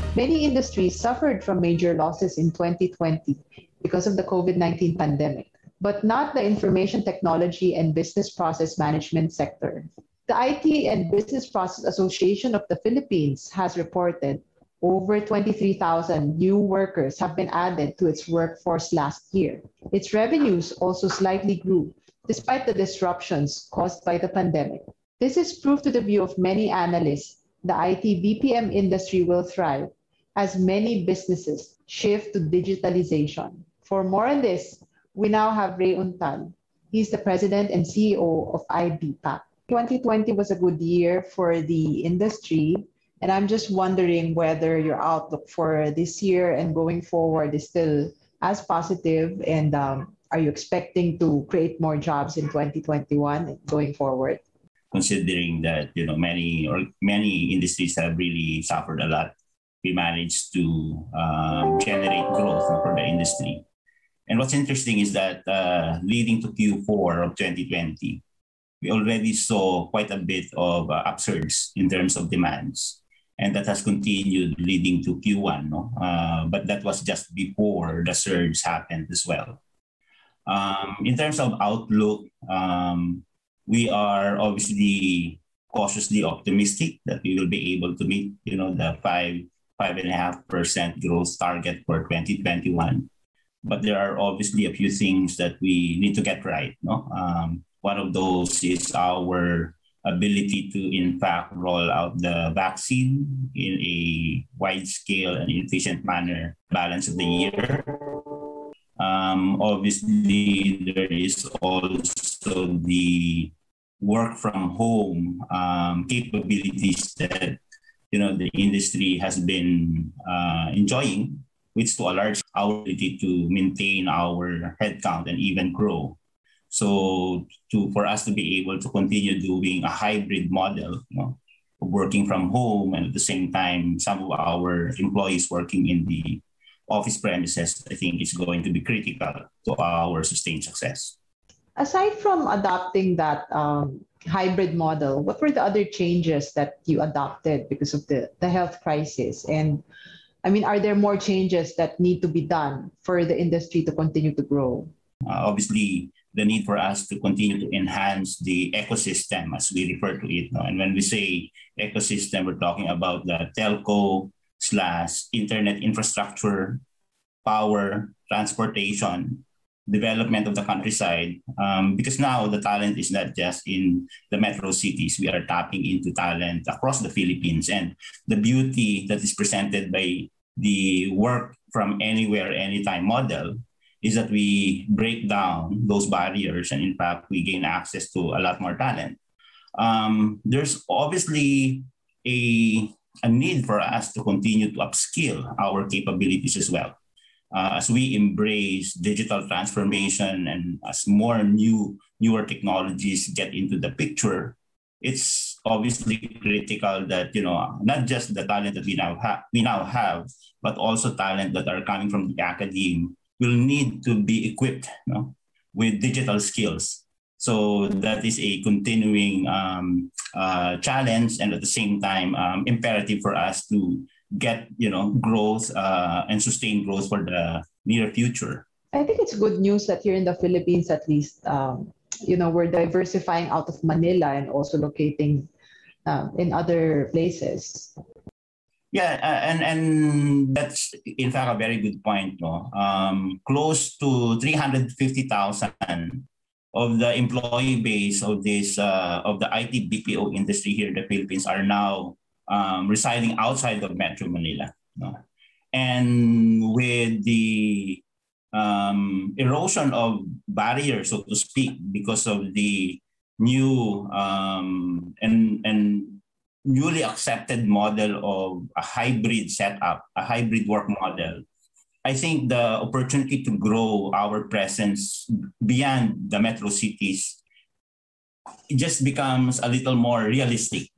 Many industries suffered from major losses in 2020 because of the COVID-19 pandemic, but not the information technology and business process management sector. The IT and Business Process Association of the Philippines has reported over 23,000 new workers have been added to its workforce last year. Its revenues also slightly grew despite the disruptions caused by the pandemic. This is proof to the view of many analysts the IT-BPM industry will thrive as many businesses shift to digitalization. For more on this, we now have Ray Untal. He's the president and CEO of IBPAP. 2020 was a good year for the industry, and I'm just wondering whether your outlook for this year and going forward is still as positive, and are you expecting to create more jobs in 2021 and going forward? Considering that many industries have really suffered a lot, we managed to generate growth for the industry. And what's interesting is that leading to Q4 of 2020, we already saw quite a bit of upsurge in terms of demands. And that has continued leading to Q1. No? But that was just before the surge happened as well. In terms of outlook, we are obviously cautiously optimistic that we will be able to meet, the 5.5% growth target for 2021. But there are obviously a few things that we need to get right. No? One of those is our ability to, in fact, roll out the vaccine in a wide scale and efficient manner, balance of the year. Obviously, there is also the work from home capabilities that the industry has been enjoying, which to a large our ability to maintain our headcount and even grow. So for us to be able to continue doing a hybrid model, working from home, and at the same time, some of our employees working in the office premises, I think is going to be critical to our sustained success. Aside from adopting that hybrid model, what were the other changes that you adopted because of the health crisis? And are there more changes that need to be done for the industry to continue to grow? Obviously, the need for us to continue to enhance the ecosystem, as we refer to it. And when we say ecosystem, we're talking about the telco/internet infrastructure, power, transportation, development of the countryside. Because now the talent is not just in the metro cities. We are tapping into talent across the Philippines. And the beauty that is presented by the work from anywhere, anytime model is that we break down those barriers, and in fact, we gain access to a lot more talent. There's obviously a need for us to continue to upskill our capabilities as well. As we embrace digital transformation and as more newer technologies get into the picture, it's obviously critical that, not just the talent that we now have, but also talent that are coming from the academe will need to be equipped with digital skills. So that is a continuing challenge, and at the same time, imperative for us to get growth and sustain growth for the near future. I think it's good news that here in the Philippines, at least, we're diversifying out of Manila and also locating in other places. Yeah, and that's in fact a very good point. Close to 350,000 of the employee base of this of the IT BPO industry here in the Philippines are now residing outside of Metro Manila. And with the erosion of barriers, so to speak, because of the new and newly accepted model of a hybrid setup, a hybrid work model, I think the opportunity to grow our presence beyond the metro cities, it just becomes a little more realistic.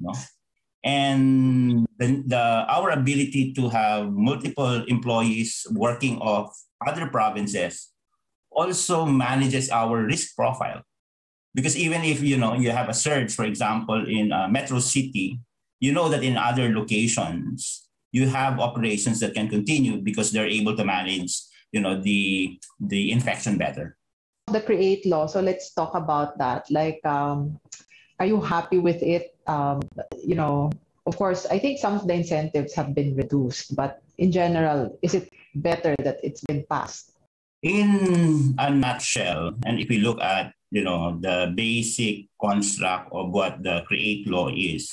And our ability to have multiple employees working off other provinces also manages our risk profile. Because even if you have a surge, for example, in a metro city, that in other locations, you have operations that can continue because they're able to manage, the infection better. The create law. So let's talk about that. Like, are you happy with it? Of course, I think some of the incentives have been reduced, but in general, is it better that it's been passed? In a nutshell, and if we look at, the basic construct of what the create law is,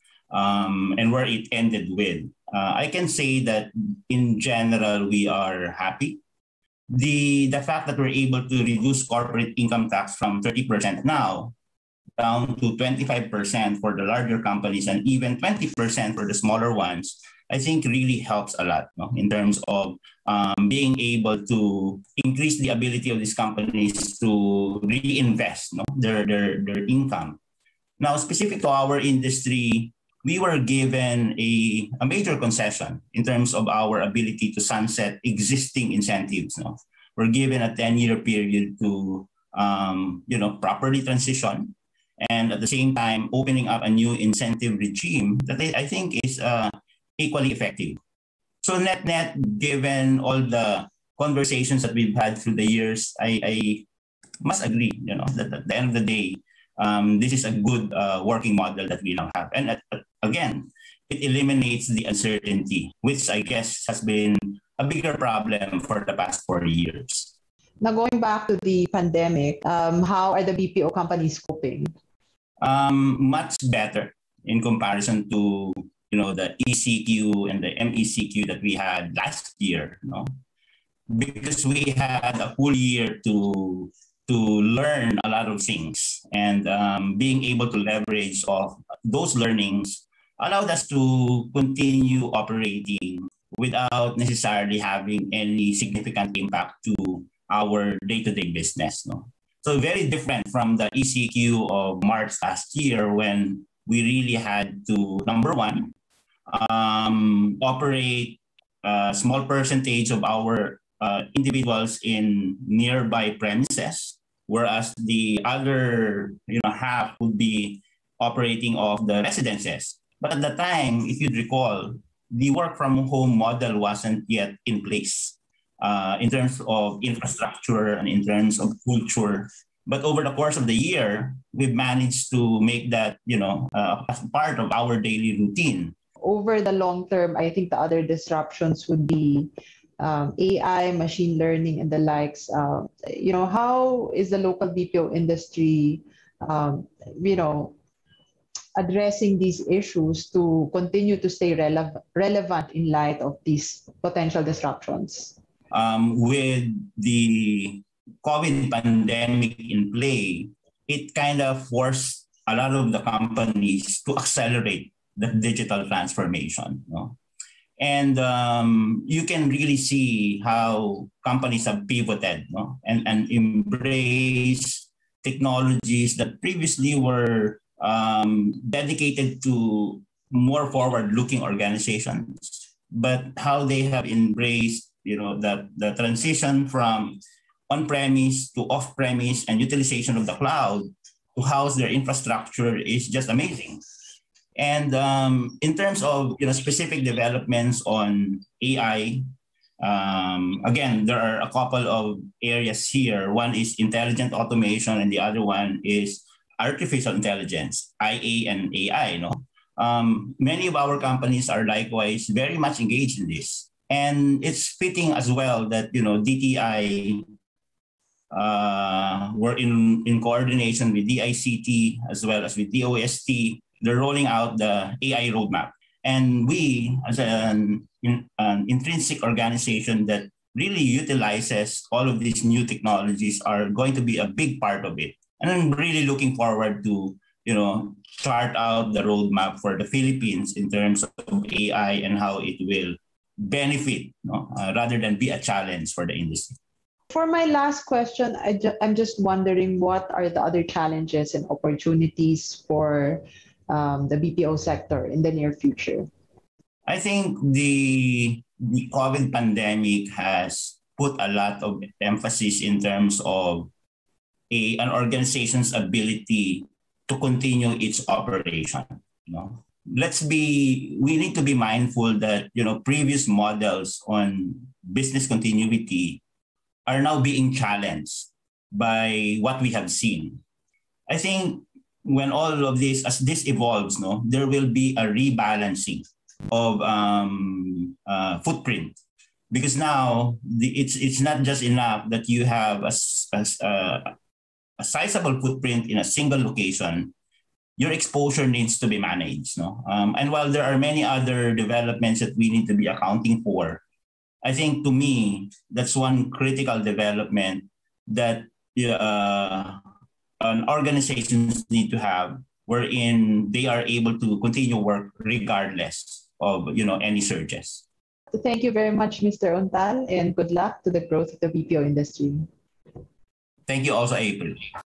and where it ended with, I can say that in general, we are happy. The fact that we're able to reduce corporate income tax from 30% now down to 25% for the larger companies and even 20% for the smaller ones, I think really helps a lot, in terms of being able to increase the ability of these companies to reinvest, their income. Now, specific to our industry, we were given a major concession in terms of our ability to sunset existing incentives. We're given a 10-year period to properly transition, and at the same time opening up a new incentive regime that I think is equally effective. So net, given all the conversations that we've had through the years, I must agree, that at the end of the day, this is a good working model that we now have. And again, it eliminates the uncertainty, which I guess has been a bigger problem for the past 4 years. Now, going back to the pandemic, how are the BPO companies coping? Much better in comparison to, the ECQ and the MECQ that we had last year, because we had a full year to learn a lot of things, and being able to leverage of those learnings allowed us to continue operating without necessarily having any significant impact to our day-to-day business. So very different from the ECQ of March last year, when we really had to, number one, operate a small percentage of our individuals in nearby premises, whereas the other half would be operating off the residences. But at the time, if you'd recall, the work from home model wasn't yet in place in terms of infrastructure and in terms of culture. But over the course of the year, we've managed to make that as part of our daily routine. Over the long term, I think the other disruptions would be AI, machine learning, and the likes. How is the local BPO industry, addressing these issues to continue to stay relevant in light of these potential disruptions? With the COVID pandemic in play, it kind of forced a lot of the companies to accelerate the digital transformation. And you can really see how companies have pivoted and embrace technologies that previously were dedicated to more forward-looking organizations, but how they have embraced the transition from on-premise to off-premise and utilization of the cloud to house their infrastructure is just amazing. And in terms of specific developments on AI, again, there are a couple of areas here. One is intelligent automation, and the other one is artificial intelligence, IA and AI. Many of our companies are likewise very much engaged in this. And it's fitting as well that DTI were in coordination with DICT as well as with DOST. They're rolling out the AI roadmap. And we, as an intrinsic organization that really utilizes all of these new technologies, are going to be a big part of it. And I'm really looking forward to, chart out the roadmap for the Philippines in terms of AI and how it will benefit, rather than be a challenge for the industry. For my last question, I'm just wondering, what are the other challenges and opportunities for the BPO sector in the near future? I think the COVID pandemic has put a lot of emphasis in terms of an organization's ability to continue its operation. we need to be mindful that, previous models on business continuity are now being challenged by what we have seen. I think when all of this, as this evolves, no, there will be a rebalancing of footprint, because now it's not just enough that you have a sizable footprint in a single location. Your exposure needs to be managed, no? And while there are many other developments that we need to be accounting for, I think to me that's one critical development that an organizations need to have, wherein they are able to continue work regardless of any surges. Thank you very much, Mr. Untal, and good luck to the growth of the BPO industry. Thank you also, April.